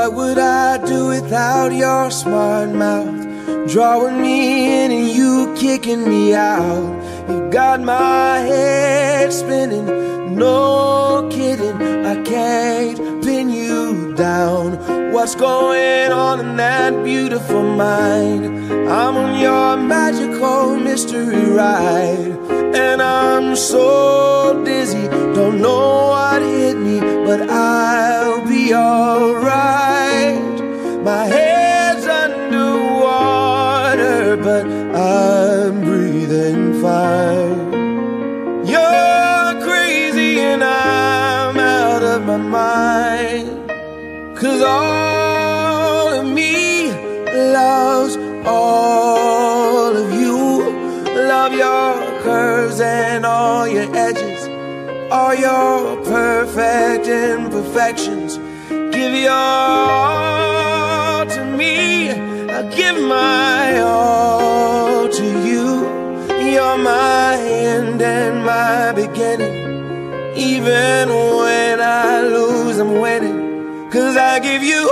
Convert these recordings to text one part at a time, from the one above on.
What would I do without your smart mouth, drawing me in and you kicking me out? You got my head spinning, no kidding, I can't pin you down. What's going on in that beautiful mind? I'm on your magical mystery ride, and I'm so dizzy, don't know what hit me, but I'll be alright. My head's underwater, but I'm breathing fine. You're crazy and I'm out of my mind, 'cause all of me loves all of you. Love your curves and all your edges, all your perfect imperfections. Give your all to me, I give my all to you. You're my end and my beginning. Even when I lose, I'm winning, 'cause I give you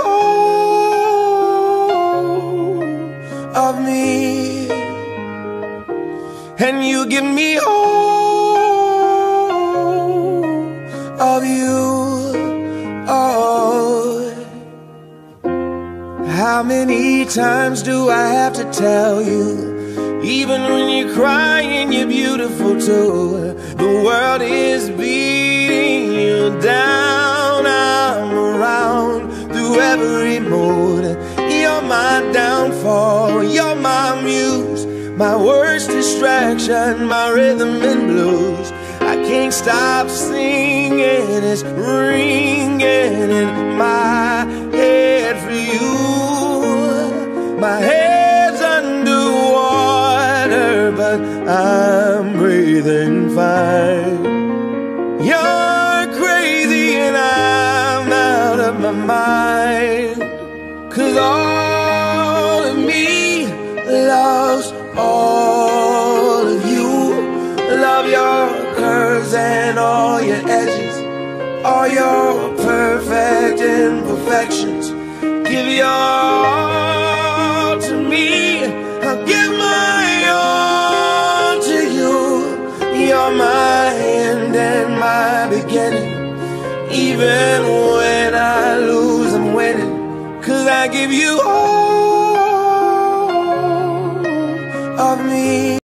all of me, and you give me all of you. Oh, how many times do I have to tell you, even when you're crying, you're beautiful too. The world is beating you down, I'm around through every mood. You're my downfall, you're my muse, my worst distraction, my rhythm and blues. I can't stop singing, it's ringing in my head for you. My head's underwater, but I'm breathing fine. You're crazy and I'm out of my mind, 'cause all of me loves all of you. Love your curves and all your edges, all your perfect imperfections. Give your all to me, I'll give my all to you. You're my end and my beginning. Even when I lose, I'm winning, 'cause I give you all